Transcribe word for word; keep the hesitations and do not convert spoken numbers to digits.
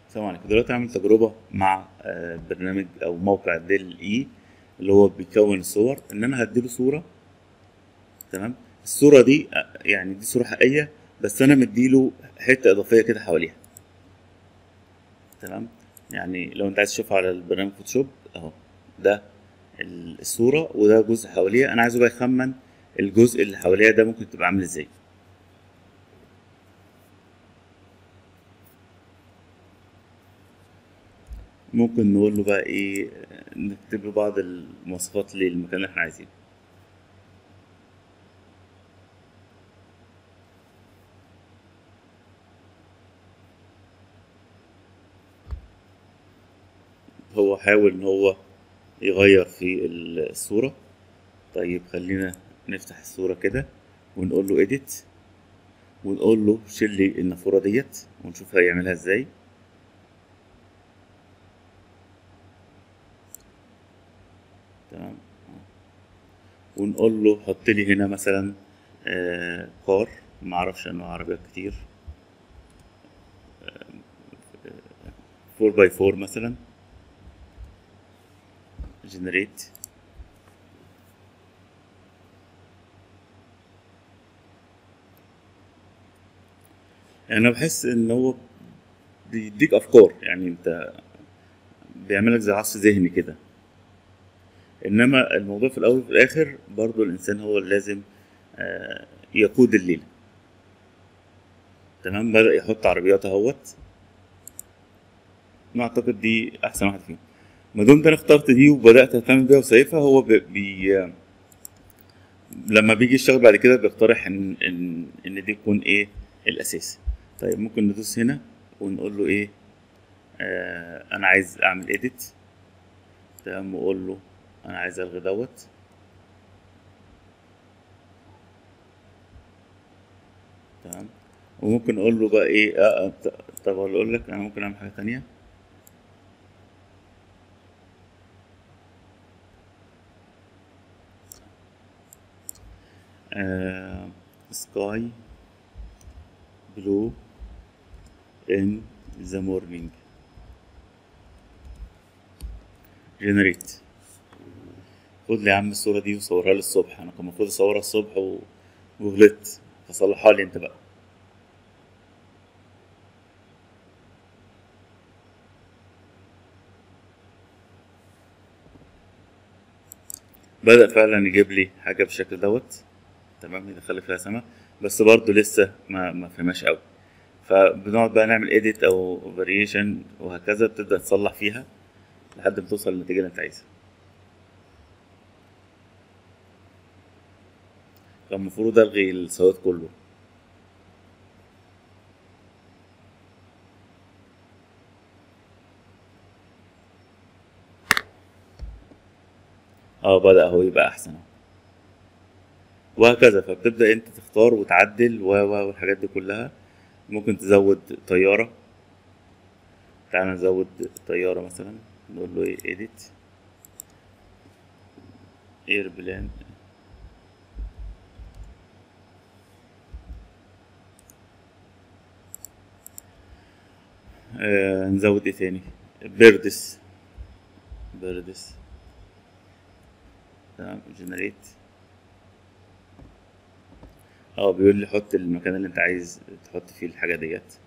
السلام عليكم. دلوقتي هعمل تجربة مع آه، برنامج أو موقع ديل إي اللي هو بيكون الصور. إن أنا هديله صورة. تمام. الصورة دي آه، يعني دي صورة حقيقية، بس أنا مديله حتة إضافية كده حواليها. تمام. يعني لو أنت عايز تشوفها على البرنامج فوتوشوب أهو، ده ال- الصورة وده جزء حواليها. أنا عايزه بقى يخمن الجزء اللي حواليها ده ممكن تبقى عامل إزاي. ممكن نقول له بقى إيه، آه، نكتب له بعض المواصفات للمكان اللي إحنا عايزينه. هو حاول ان هو يغير في الصورة. طيب خلينا نفتح الصورة كده ونقول له edit، ونقول له شيل لي النافورة ديت ونشوف هيعملها ازاي. تمام. ونقول له حط لي هنا مثلا آه كار، معرفش انواع عربيات كتير، فور باي فور مثلا، جنريت. يعني انا بحس ان هو بيديك افكار، يعني انت بيعملك زي عصف ذهني كده. انما الموضوع في الاول وفي الاخر برضو الانسان هو اللي لازم آه، يقود الليله. تمام. بدأ يحط عربيات اهوت. انا اعتقد دي احسن واحده فيهم. ما دمت انا اخترت دي وبدات اهتم بيها وسايفها، هو بي... بي... لما بيجي يشتغل بعد كده بيقترح ان ان ان دي تكون ايه الاساس. طيب ممكن ندوس هنا ونقول له ايه، آه انا عايز اعمل اديت. تمام. واقول له انا عايز الغي دوت. تمام. وممكن اقول له بقى ايه، آه آه، ط- طب اقول لك انا ممكن اعمل حاجه تانية. آه سكاي بلو ان ذا مورنينج، جنريت. خد لي يا عم الصورة دي وصورها لي الصبح، أنا كان المفروض أصورها الصبح و... وغلطت، فصلحها لي أنت بقى. بدأ فعلا يجيب لي حاجة بالشكل دوت. تمام. يدخل لي فيها سما، بس برضه لسه ما ما فهمهاش قوي. فبنقعد بقى نعمل edit أو variation وهكذا، تبدأ تصلح فيها لحد ما توصل للنتيجة اللي أنت عايزها. كان المفروض ألغي السواد كله. اه بدأ هو يبقى أحسن أهو. وهكذا، فبتبدأ أنت تختار وتعدل و و والحاجات دي كلها. ممكن تزود طيارة. تعالى نزود طيارة مثلا، نقول له ايه edit ايربلان. آه نزود ايه تاني، بيردس. بيردس. تمام. جنريت. اه بيقول لي حط المكان اللي انت عايز تحط فيه الحاجة ديت.